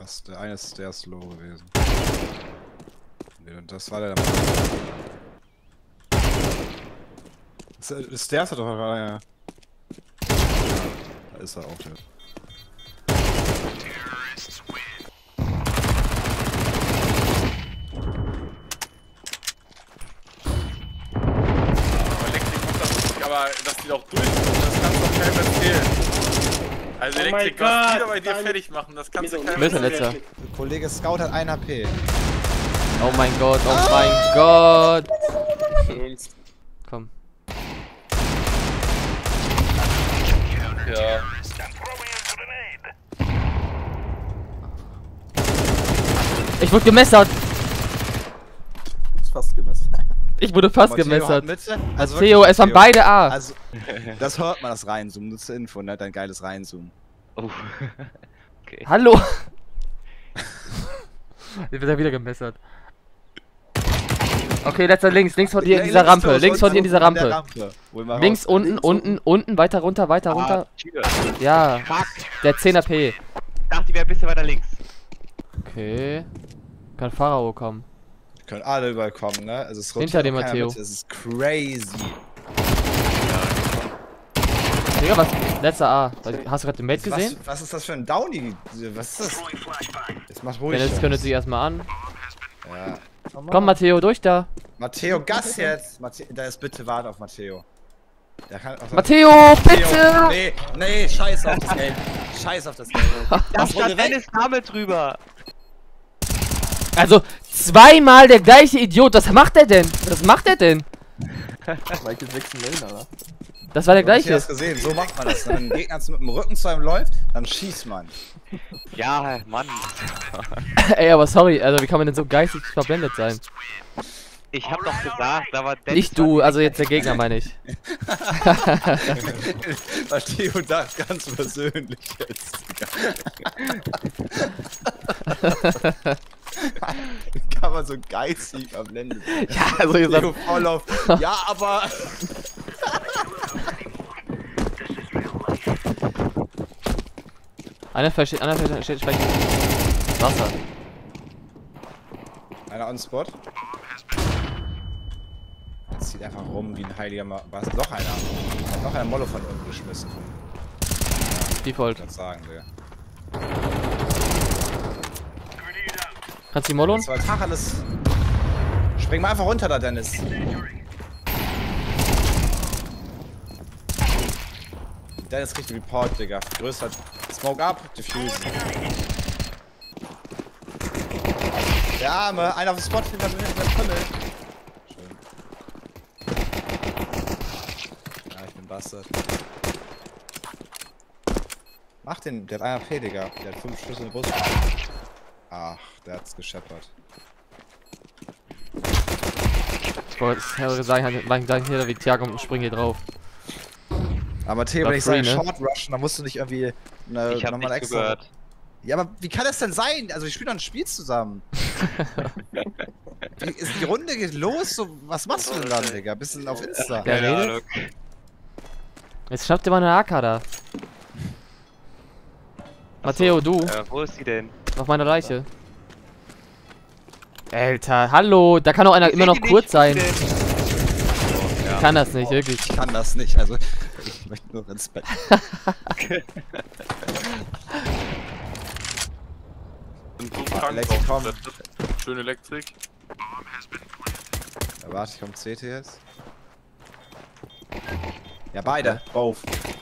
Der eine ist der slow gewesen. Nee, das war der. Ist der doch ja. Da ist er auch der. Aber dass die doch durchkommen, das kannst du doch keinem erzählen. Also Elektrik, was die da bei dir fertig machen, das kannst du keinem erzählen. Letzter. Der Kollege Scout hat 1 HP. Oh mein Gott, oh mein Gott. Komm. Ja. Ich wurde gemessert. Ist fast gemessen. Ich wurde fast Matteo gemessert. Also Theo, es waren beide A. Also, das hört man, das Reinzoomen. Nur zur Info, ne? Dein geiles Reinzoomen. Oh. Okay. Hallo. Ich bin da wieder gemessert. Okay, letzter links von dir in dieser Rampe. Links von dir in dieser Rampe. Links, unten, weiter runter. Ja. Der 10 AP. Ich dachte, die wäre ein bisschen weiter links. Okay. Kann Pharao kommen. Können alle überall kommen, ne? Also es hinter dem Matteo. Das ist crazy. Digga, was? Letzter A. Hast du gerade den Mate gesehen? Was ist das für ein Downy? Was ist das? Jetzt macht ruhig. Jetzt kündet sich erstmal an. Ja. Komm, Matteo, durch da. Matteo, Gas jetzt! Da ist bitte warte auf Matteo. Der kann auf Matteo, bitte! Nee, scheiß auf das Game. Scheiß auf das Game. Da stand Dennis Name drüber. Also, zweimal der gleiche Idiot. Was macht er denn? Was macht er denn? Michael Jackson Lane, oder? Das war der Ich gleiche. hab's gesehen, so macht man das. Wenn ein Gegner mit dem Rücken zu einem läuft, dann schießt man. Ja, Mann. Ey, aber sorry, also wie kann man denn so geistig verblendet sein? Ich hab doch gesagt, da war Dennis. Nicht du, also jetzt der Gegner, meine ich. Matteo dacht ganz persönlich jetzt. Kann man so geistig verblendet sein. Ja, also ihr sagt... Voll auf. Ja, aber... Einer steht vielleicht Wasser. Einer on Spot. Jetzt zieht einfach rum wie ein heiliger was? Noch einer. Hat noch einer Mollo von unten geschmissen. Default. Ich sagen, Digga. Kannst du die Mollo? Das war Tag alles. Spring mal einfach runter da, Dennis. Dennis kriegt Report, Digga. Größer. Smoke up, diffusen. Der Arme, einer auf dem Spot hinter dem Tunnel. Schön. Ja, ich bin Bastard. Mach den, der hat 1 AP, Digga. Der hat 5 Schüsse in den Brust. Ach, der hat's gescheppert. Ich wollte sagen hier wie Thiago und spring hier drauf. Aber Theo, wenn ich sage ne? Short Rushen, dann musst du nicht irgendwie Ich hab nochmal nichts extra. gehört. Ja, aber wie kann das denn sein? Also wir spielen doch ein Spiel zusammen. Wie ist die Runde geht los? So, was machst du denn dann, Digga? Bisschen auf Insta. Der redet? Jetzt schnappt ihr mal eine AK da. Matteo, du. Wo ist sie denn? Auf meiner Leiche. Alter, hallo, da kann auch einer immer noch kurz sein. Ich kann das nicht, wirklich. Ich kann das nicht, also ich möchte nur ins Bett. Bin so krank Elektrik drauf. kommt. Schön Elektrik. Ja, warte, ich komm CT jetzt. Ja, beide. Both.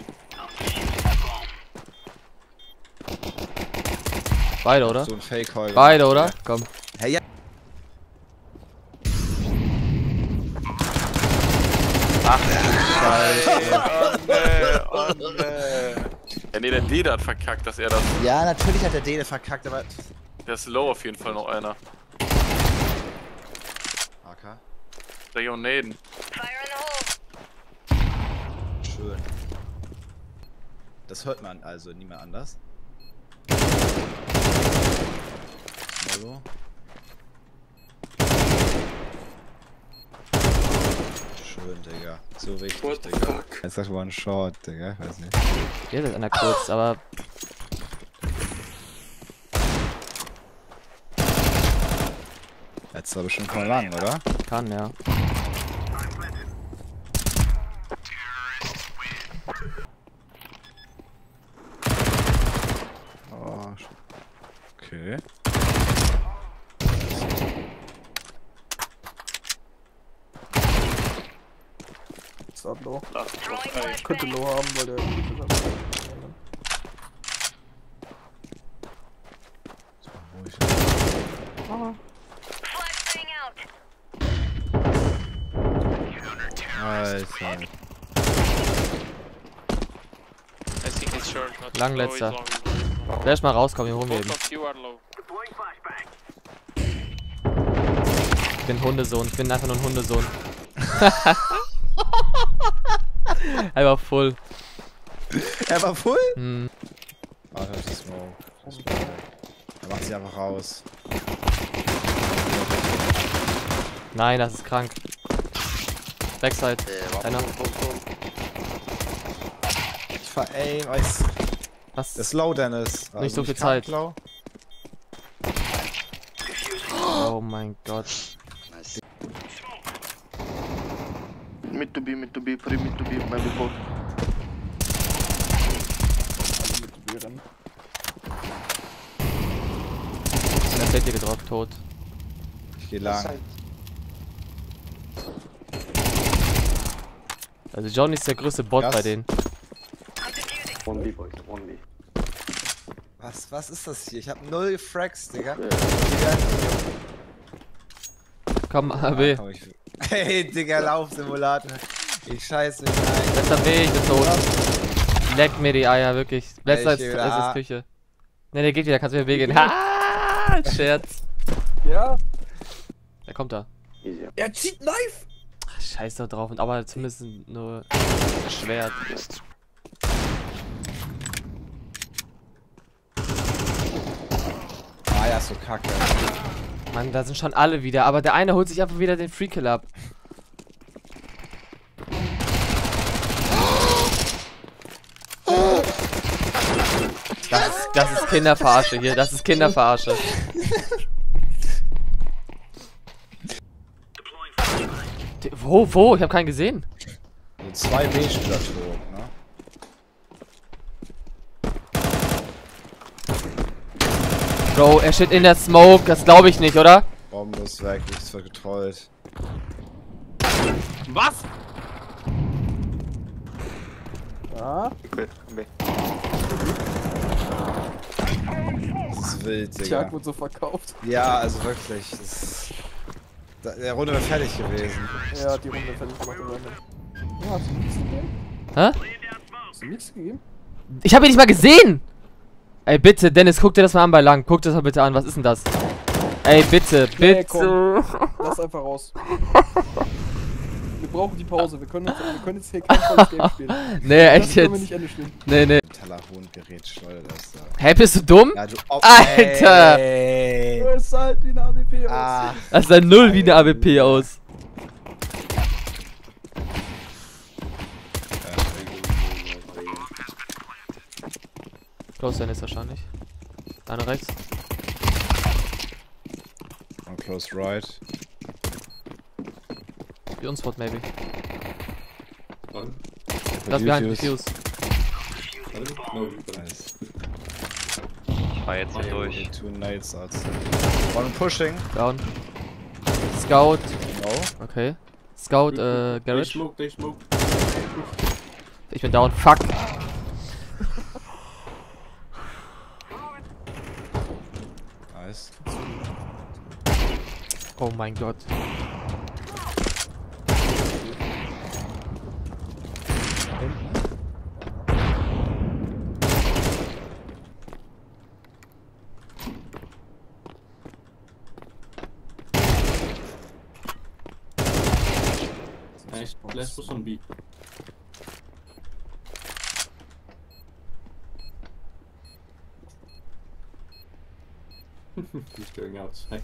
Beide, oder? So ein Fake-Heul. Beide, oder? Komm. Hey, ja. Ach, Scheiße. Oh nee. Ja, nee, der Dede hat verkackt, dass er das. Ja, natürlich hat der Dede verkackt, aber... Der ist low auf jeden Fall noch einer. AK. Der und Naden. Schön. Das hört man also nie mehr anders. Mollo. Schön, Digga. So richtig, Digga. Jetzt sagt One Shot, Digga. Ich weiß nicht. Hier ist einer kurz, aber. Jetzt aber schon von lang, oder? Kann, ja. Oh, okay. Ist ab low. Könnte low haben, weil der. Alter. Lang letzter. Flash mal rauskommen, hier holen wir eben. Ich bin Hundesohn, ich bin einfach nur ein Hundesohn. Er war full. Er war full? Hm. Oh, das ist Smoke. Er macht sie einfach raus. Nein, das ist krank. Backside. Einer. Ich ver-aim, was? Was? Das ist low, Dennis. Also Nicht so viel Zeit. Low. Oh mein Gott. Mid to be, free mid to be, maybe both. Der Feld hier gedroppt, tot. Ich geh lang. Also Johnny ist der größte Bot bei denen. 1B, boys, 1B. Was ist das hier? Ich hab 0 Frags, Digga. Komm, AB. Komm, hey, Digga, Laufsimulator. Ich scheiße mich ein. Letzter B, ich bin tot. Leck mir die Eier, wirklich. Letzter ist Küche. Ne, der geht wieder, kannst du mir B gehen. Ha! Scherz. Ja. Der kommt da. Easy. Er zieht Knife! Ach, scheiß da drauf, aber zumindest nur Schwert. Ah ja, so kacke. Mann, da sind schon alle wieder, aber der eine holt sich einfach wieder den Free-Kill ab. Das ist Kinderverarsche hier, das ist Kinderverarsche. Wo? Ich hab keinen gesehen. Also 2 B-Spieler tot, ne? Bro, er steht in der Smoke, das glaube ich nicht, oder? Bombe ist weg, nichts wird getrollt. Was? Ja. Das ist wild, Digga. Tjag wird so verkauft. Ja, also wirklich. Der Runde wäre fertig gewesen. Ja, die Runde fertig gemacht. Ja, hast du nichts gegeben? Hä? Hast du nichts gegeben? Ich habe ihn nicht mal gesehen! Ey, bitte, Dennis, guck dir das mal an bei Lang. Guck das mal bitte an, was ist denn das? Ey, bitte, Nee, bitte. komm. Lass einfach raus. Wir brauchen die Pause. Wir können jetzt hier kein volles Game spielen. Nee, echt Das können wir jetzt. nicht Ende spielen. Nee. Tellerhuhn-Gerät schleudert das da. Hä, bist du dumm? Ja, du Alter! Ey. Du ist halt wie eine AWP aus. Ah. Das sah null wie eine AWP aus. Close Dennis wahrscheinlich. Einer rechts. On close right. Wie uns Spot, maybe. Das behind Defuse. Nice. Ich war jetzt hier durch. 2 nades outside. One pushing. Down. Scout. No. Okay. Scout, Garage. Ich bin down. Fuck. Nice. Oh mein Gott. Nice. Let's push on B. He's going outside.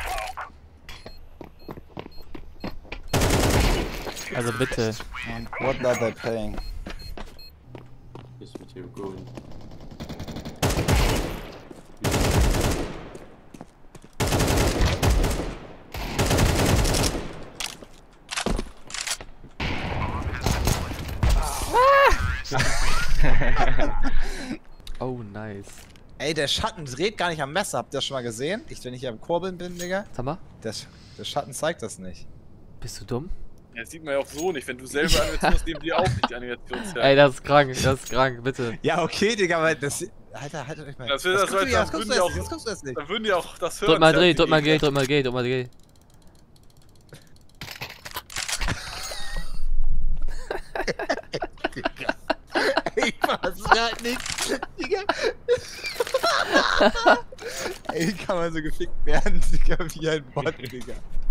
Also bitte. What are they playing? This material going. Oh, nice. Ey, der Schatten dreht gar nicht am Messer. Habt ihr das schon mal gesehen? Wenn ich am Kurbeln bin, Digga. Sag mal. Der Schatten zeigt das nicht. Bist du dumm? Ja, das sieht man ja auch so nicht. Wenn du selber Animation hast, nehmen die auch nicht die Animationszeit. Ey, das ist krank, bitte. Ja, okay, Digga, aber das... Alter, haltet euch mal. Das würden die auch, das guckst du jetzt nicht. dann würden die auch das hören. Drück mal G, drück mal G. Ey, was halt nicht, Digga. Ey, kann man so gefickt werden, Digga, wie ein Bot, Digga.